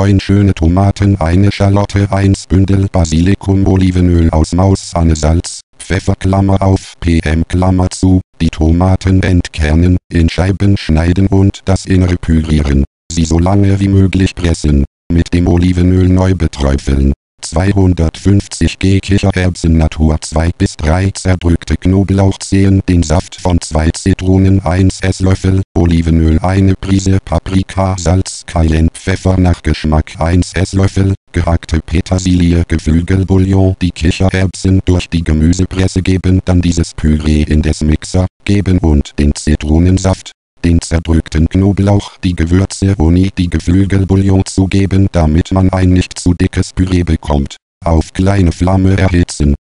9 schöne Tomaten, eine Schalotte, 1 Bündel Basilikum, Olivenöl aus Maus, Salz, Pfeffer (PM), die Tomaten entkernen, in Scheiben schneiden und das Innere pürieren. Sie so lange wie möglich pressen. Mit dem Olivenöl neu beträufeln. 250 g Kichererbsen Natur 2 bis 3 zerdrückte Knoblauchzehen, den Saft von 2 Zitronen, 1 Esslöffel, Olivenöl, eine Prise Paprika, Salz, Cayennepfeffer nach Geschmack, 1 Esslöffel, gehackte Petersilie, Geflügelbouillon, die Kichererbsen durch die Gemüsepresse geben, dann dieses Püree in des Mixer geben und den Zitronensaft, den zerdrückten Knoblauch, die Gewürze und die Geflügelbouillon zugeben, damit man ein nicht zu dickes Püree bekommt. Auf kleine Flamme erhitzen.